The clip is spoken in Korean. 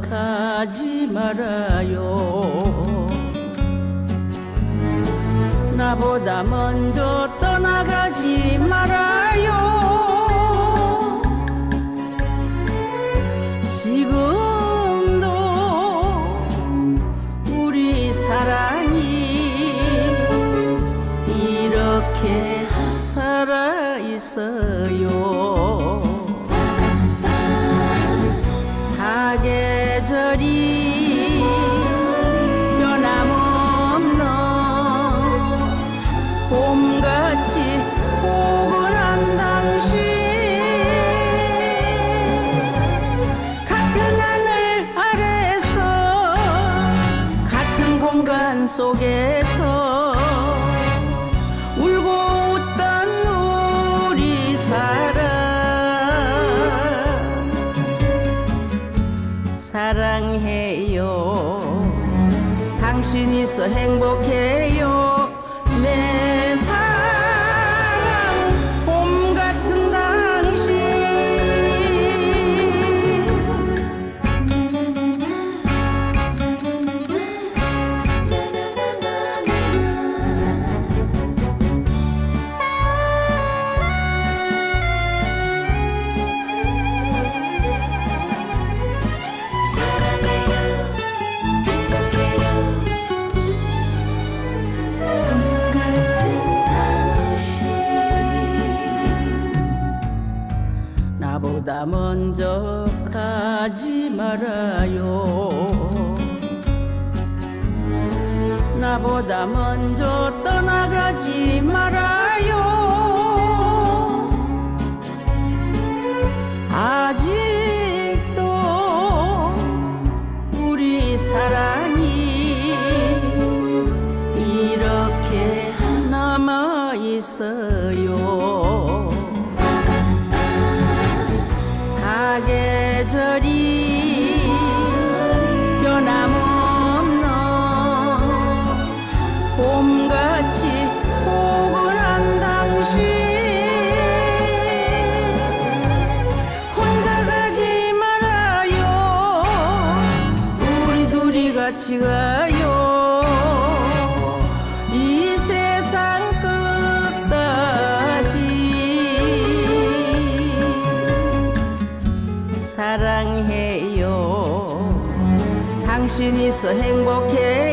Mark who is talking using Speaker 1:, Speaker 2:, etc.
Speaker 1: 가지 말아요. 나보다 먼저 떠나가지 말아요. 지금도 우리 사랑이 이렇게 살아있어요. 사계절이 변함없는 봄같이 포근한 당신, 같은 하늘 아래서 같은 공간 속에서 울고 웃던 우리 사랑, 사랑해요. 당신 있어 행복해요. 내 사랑 봄 같은 당신. 나보다 먼저 가지 말아요. 나보다 먼저 떠나가지 말아요. 아직도 우리 사랑이 이렇게 남아있어요. 사계절이 변함없는 봄같이 포근한 당신, 혼자 가지 말아요. 우리 둘이 같이 가요. 이 세상 끝까지. 사랑해요. 당신 있어 행복해.